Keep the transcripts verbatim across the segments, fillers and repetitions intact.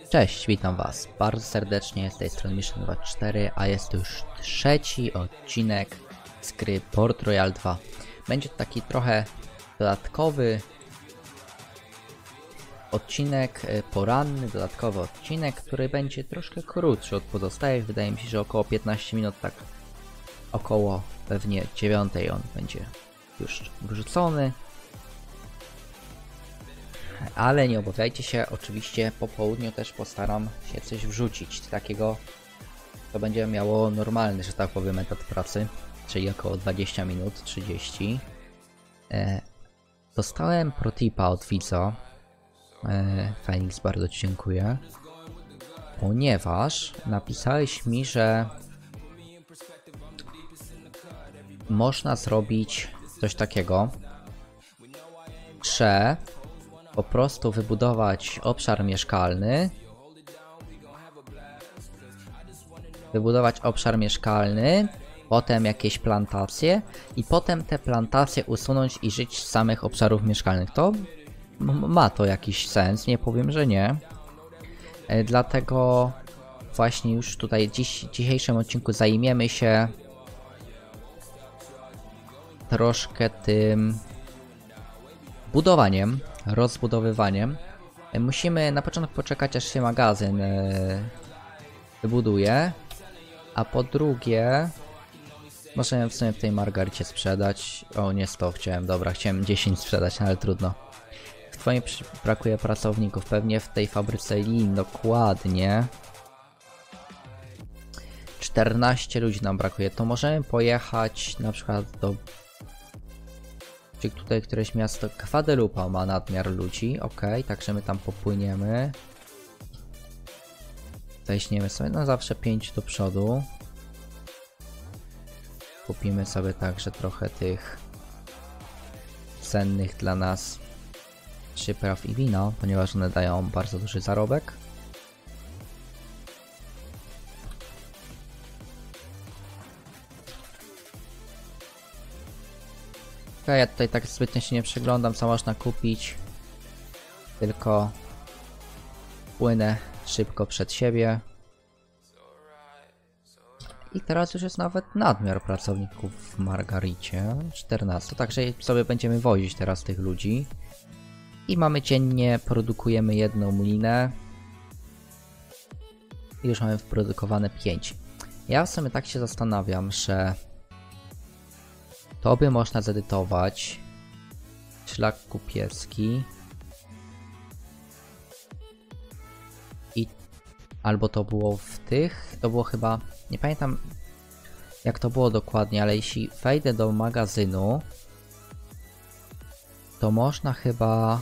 Cześć, witam was bardzo serdecznie z tej strony Mission dwa cztery, a jest to już trzeci odcinek z gry Port Royal dwa. Będzie to taki trochę dodatkowy odcinek, poranny, dodatkowy odcinek, który będzie troszkę krótszy od pozostałych. Wydaje mi się, że około piętnaście minut, tak około pewnie dziewiątej on będzie już wrzucony. Ale nie obawiajcie się, oczywiście po południu też postaram się coś wrzucić takiego, co będzie miało normalny, że tak powiem, etap pracy, czyli około dwadzieścia minut, trzydzieści. E, dostałem protipa od widza, e, Phoenix, bardzo ci dziękuję, ponieważ napisałeś mi, że można zrobić coś takiego, że po prostu wybudować obszar mieszkalny, wybudować obszar mieszkalny, potem jakieś plantacje i potem te plantacje usunąć i żyć z samych obszarów mieszkalnych. To ma to jakiś sens, nie powiem, że nie. E, dlatego właśnie już tutaj dziś, w dzisiejszym odcinku zajmiemy się troszkę tym budowaniem, rozbudowywaniem. Musimy na początku poczekać, aż się magazyn e, wybuduje, a po drugie możemy w sumie w tej margaricie sprzedać. O, nie sto chciałem, dobra, chciałem dziesięć sprzedać, no ale trudno. W twoim brakuje pracowników, pewnie w tej fabryce lin, dokładnie czternaście ludzi nam brakuje, to możemy pojechać na przykład do... Czy tutaj któreś miasto, Guadeloupe ma nadmiar ludzi, ok, także my tam popłyniemy. Weźmiemy sobie, no zawsze pięć do przodu. Kupimy sobie także trochę tych cennych dla nas przypraw i wino, ponieważ one dają bardzo duży zarobek. Ja tutaj tak zbytnio się nie przyglądam, co można kupić, tylko płynę szybko przed siebie. I teraz już jest nawet nadmiar pracowników w Margaricie, czternaście, także sobie będziemy wozić teraz tych ludzi. I mamy dziennie, produkujemy jedną linę. I już mamy wyprodukowane pięć. Ja w sumie tak się zastanawiam, że to by można zedytować. Szlak kupiecki. I albo to było w tych, to było chyba, nie pamiętam jak to było dokładnie, ale jeśli wejdę do magazynu, to można chyba...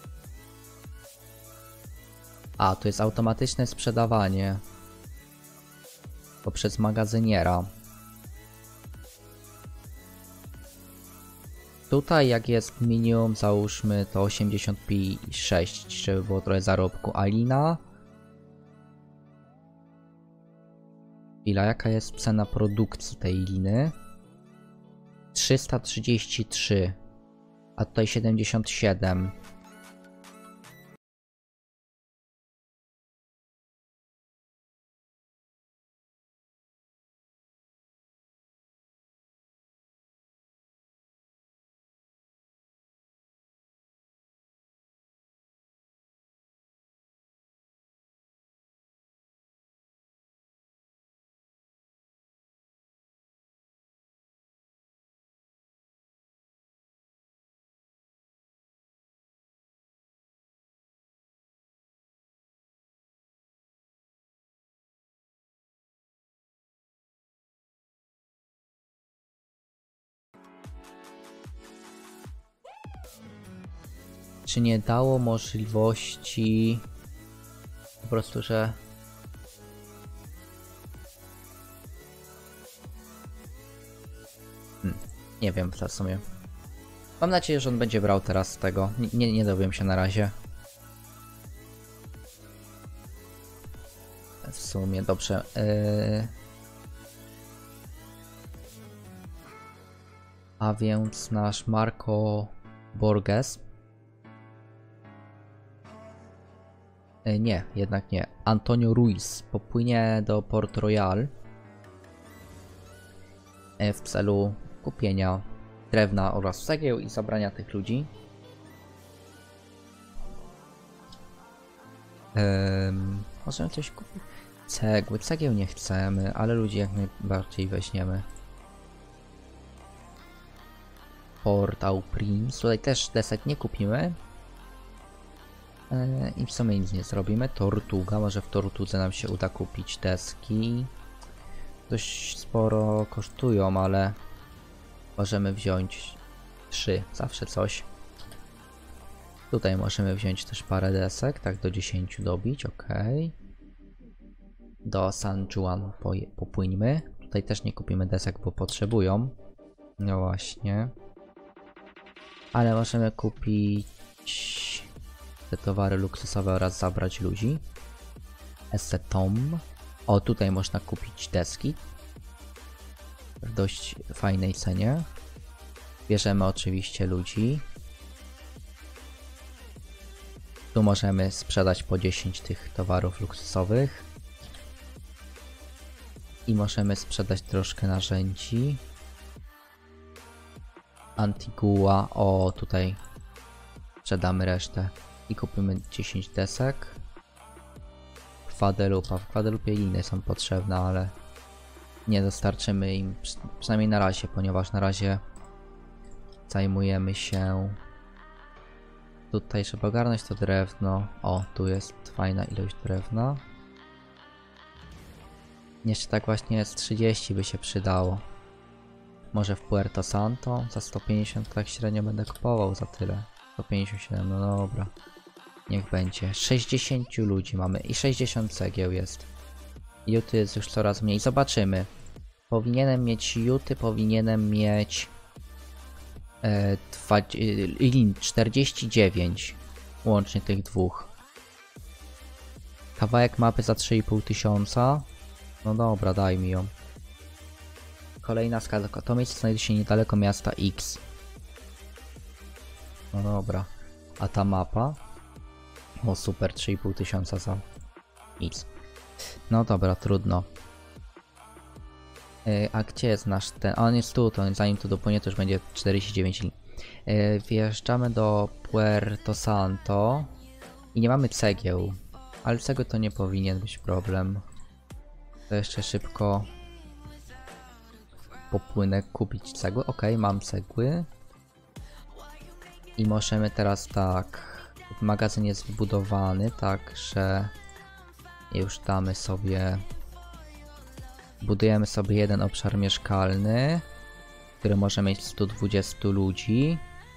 A, to jest automatyczne sprzedawanie poprzez magazyniera. Tutaj jak jest minimum, załóżmy to osiemdziesiąt sześć, żeby było trochę zarobku. Alina. Ile, jaka jest cena produkcji tej liny? trzysta trzydzieści trzy, a tutaj siedemdziesiąt siedem. Czy nie dało możliwości po prostu, że hmm, nie wiem w sumie. Mam nadzieję, że on będzie brał teraz z tego. Nie, nie, nie dowiem się na razie. W sumie dobrze. Yy... A więc nasz Marco Borges E, nie, jednak nie. Antonio Ruiz popłynie do Port Royal e, w celu kupienia drewna oraz cegieł i zabrania tych ludzi. Um, możemy coś kupić? Cegły, cegieł nie chcemy, ale ludzi jak najbardziej weźmiemy. Port au Prince, tutaj też desek nie kupimy. Yy, I w sumie nic nie zrobimy. Tortuga, może w Tortudze nam się uda kupić deski. Dość sporo kosztują, ale możemy wziąć trzy, zawsze coś. Tutaj możemy wziąć też parę desek, tak do dziesięciu dobić, ok. Do San Juan popłyńmy. Tutaj też nie kupimy desek, bo potrzebują. No właśnie. Ale możemy kupić te towary luksusowe oraz zabrać ludzi. Esetom. O, tutaj można kupić deski. W dość fajnej cenie. Bierzemy oczywiście ludzi. Tu możemy sprzedać po dziesięć tych towarów luksusowych. I możemy sprzedać troszkę narzędzi. Antigua. O, tutaj sprzedamy resztę. I kupimy dziesięć desek. Guadeloupe. W Guadeloupe inne są potrzebne, ale nie dostarczymy im, przynajmniej na razie, ponieważ na razie zajmujemy się... Tutaj trzeba ogarnąć to drewno. O, tu jest fajna ilość drewna. Jeszcze tak właśnie jest trzydzieści by się przydało. Może w Puerto Santo za sto pięćdziesiąt tak średnio będę kupował za tyle. sto pięćdziesiąt siedem, no dobra. Niech będzie. sześćdziesiąt ludzi mamy i sześćdziesiąt cegieł jest. Juty jest już coraz mniej. Zobaczymy. Powinienem mieć juty, powinienem mieć e, czterdzieści dziewięć łącznie tych dwóch. Kawałek mapy za trzy i pół tysiąca. No dobra, daj mi ją. Kolejna wskazówka. To miejsce znajduje się niedaleko miasta X. No dobra. A ta mapa? O super, trzy i pół tysiąca za X. No dobra, trudno. Yy, a gdzie jest nasz ten? A on jest tu, to zanim tu dopłynie to już będzie czterdzieści dziewięć linii. Yy, wjeżdżamy do Puerto Santo. I nie mamy cegieł. Ale cegły to nie powinien być problem. To jeszcze szybko popłynę kupić cegły. Ok, mam cegły. I możemy teraz tak... Magazyn jest wybudowany, także już damy sobie... Budujemy sobie jeden obszar mieszkalny, który może mieć sto dwadzieścia ludzi.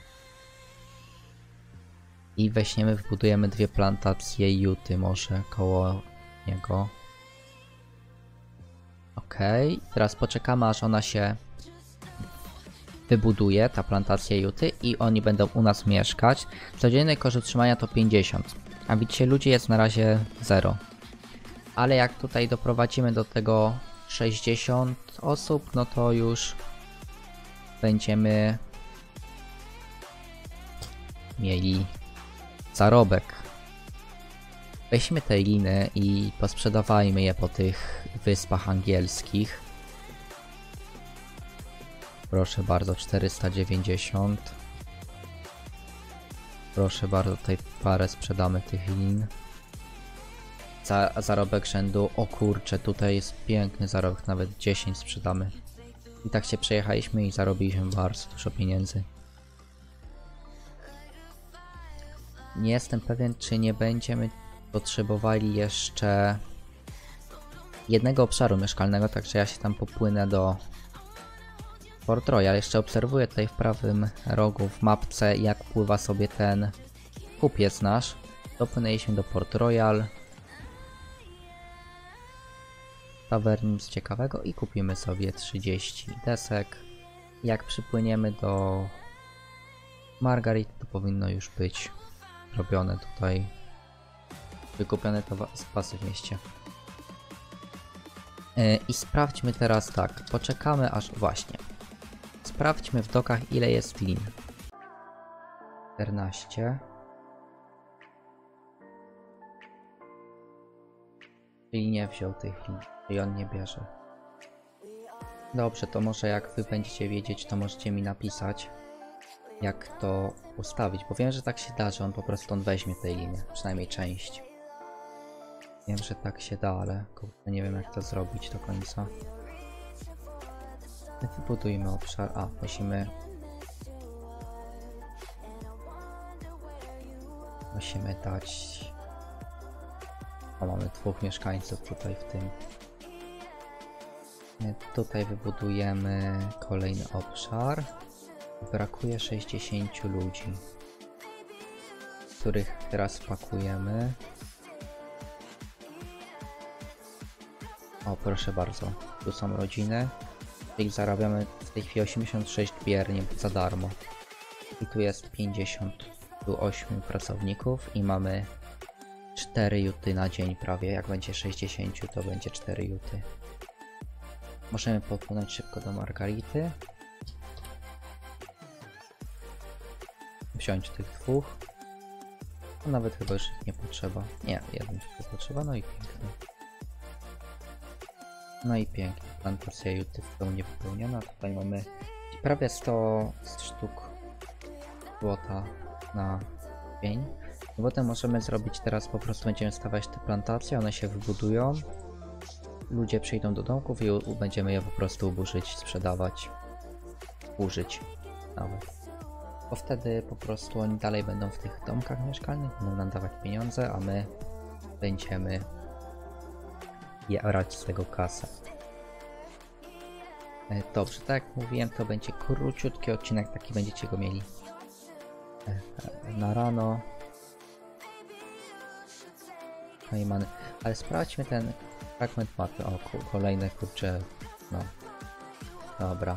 I weźmiemy, wbudujemy dwie plantacje juty może koło niego. Ok, teraz poczekamy aż ona się wybuduje, ta plantacja juty, i oni będą u nas mieszkać. Codzienny koszt utrzymania to pięćdziesiąt, a widzicie, ludzi jest na razie zero. Ale jak tutaj doprowadzimy do tego sześćdziesiąt osób, no to już będziemy mieli zarobek. Weźmy te liny i posprzedawajmy je po tych wyspach angielskich. Proszę bardzo, czterysta dziewięćdziesiąt. Proszę bardzo, tutaj parę sprzedamy tych lin. Za, zarobek rzędu, o kurczę, tutaj jest piękny zarobek, nawet dziesięć sprzedamy. I tak się przejechaliśmy i zarobiliśmy bardzo dużo pieniędzy. Nie jestem pewien, czy nie będziemy potrzebowali jeszcze jednego obszaru mieszkalnego, także ja się tam popłynę do Port Royal. Jeszcze obserwuję tutaj w prawym rogu w mapce, jak pływa sobie ten kupiec nasz. Dopłynęliśmy do Port Royal. Tawerny, nic ciekawego, i kupimy sobie trzydzieści desek. Jak przypłyniemy do Margaret, to powinno już być robione tutaj, wykupione to zapasy w mieście. Yy, I sprawdźmy teraz tak, poczekamy aż właśnie. Sprawdźmy w dokach, ile jest lin. czternaście. Czyli nie wziął tych linii, i on nie bierze. Dobrze, to może jak wy będziecie wiedzieć, to możecie mi napisać, jak to ustawić, bo wiem, że tak się da, że on po prostu on weźmie tej linii, przynajmniej część. Wiem, że tak się da, ale kurde, nie wiem jak to zrobić do końca. Wybudujmy obszar, a musimy... Musimy dać... O, mamy dwóch mieszkańców tutaj w tym. Tutaj wybudujemy kolejny obszar. Brakuje sześćdziesięciu ludzi, których teraz pakujemy. O, proszę bardzo, tu są rodziny. I zarabiamy w tej chwili osiemdziesiąt sześć biernie za darmo. I tu jest pięćdziesiąt osiem pracowników i mamy cztery juty na dzień prawie. Jak będzie sześćdziesiąt, to będzie cztery juty. Możemy popłynąć szybko do Margarity. Wziąć tych dwóch. A nawet chyba już ich nie potrzeba. Nie, jeden tylko potrzeba, no i pięknie. No i pięknie. Plantacja juty w pełni wypełniona. Tutaj mamy prawie sto sztuk złota na dzień. I potem możemy zrobić teraz, po prostu będziemy stawiać te plantacje, one się wybudują. Ludzie przyjdą do domków i u będziemy je po prostu uburzyć, sprzedawać, użyć nawet. Bo wtedy po prostu oni dalej będą w tych domkach mieszkalnych, będą nam dawać pieniądze, a my będziemy jarać z tego kasę. Dobrze, tak jak mówiłem, to będzie króciutki odcinek, taki będziecie go mieli na rano. Ale sprawdźmy ten fragment mapy. O, kolejne kurcze. No. Dobra.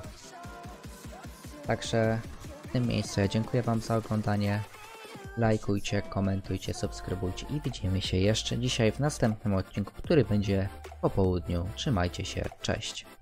Także w tym miejscu ja dziękuję wam za oglądanie. Lajkujcie, komentujcie, subskrybujcie i widzimy się jeszcze dzisiaj w następnym odcinku, który będzie po południu. Trzymajcie się, cześć.